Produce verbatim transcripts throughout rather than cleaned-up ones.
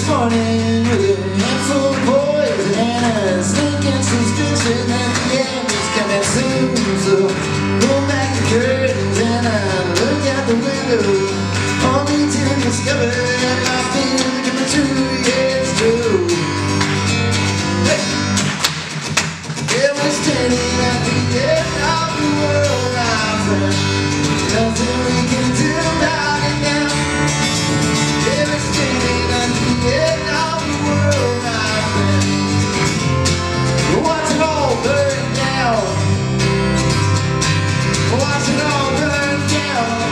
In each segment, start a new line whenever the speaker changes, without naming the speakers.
this morning with a handful of boys and a sneaking suspicion that the end is coming soon. So pull back the curtains and I look out the window, only to discover that my fears are coming true. Yeah, it's true. Hey! Yeah, we're standing at the end of the world, my friend. Nothing we can do about it now. Yeah, we're standing at the end of the world, my friend. Watch it all burn down. Watch it all burn down.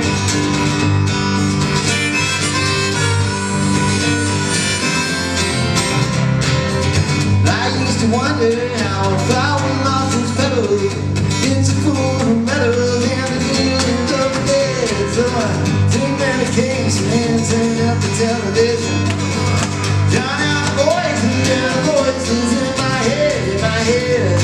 I used to wonder how a flower lost its petals. It's a full of metals and the feeling of the dead. So I took medication and turned up the television. Drown out the voices and the voices in my head, in my head.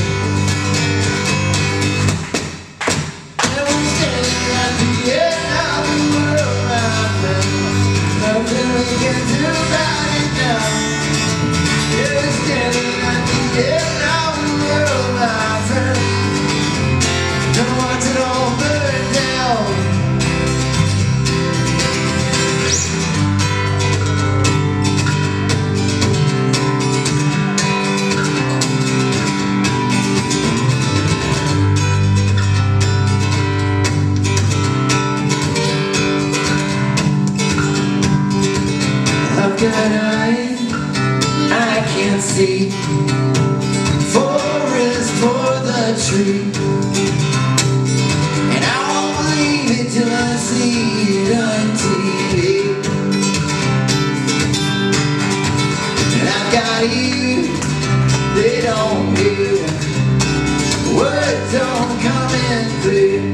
And we're standing at the end of the world, my friend. Nothing we can do about it now. Yeah, we're standing at the end of the world, my friend. Don't watch it all burn down. I've got eyes I can't see, forest for the tree, and I won't believe it till I see it on T V. And I've got ears, they don't hear, words don't come in clear.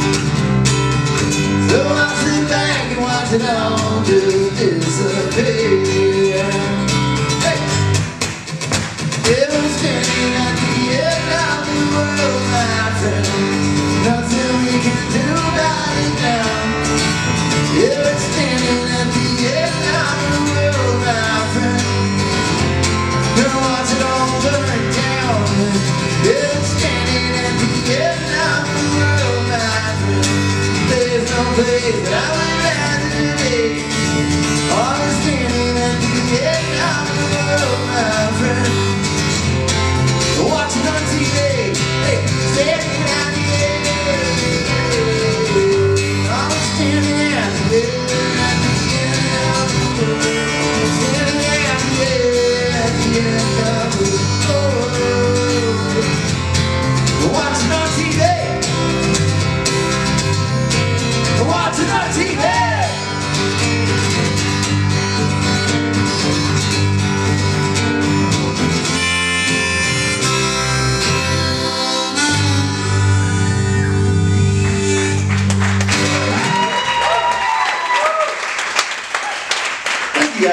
So I'll sit back and watch it all just disappear. Hey! Yeah, we're standing at the end of the world, my friend. Nothing we can do about it now. Yeah, we're standing at the end of the world, my friend. Gonna watch it all burn down. Yeah, we're standing at the end of the world, my friend. There's no place that I would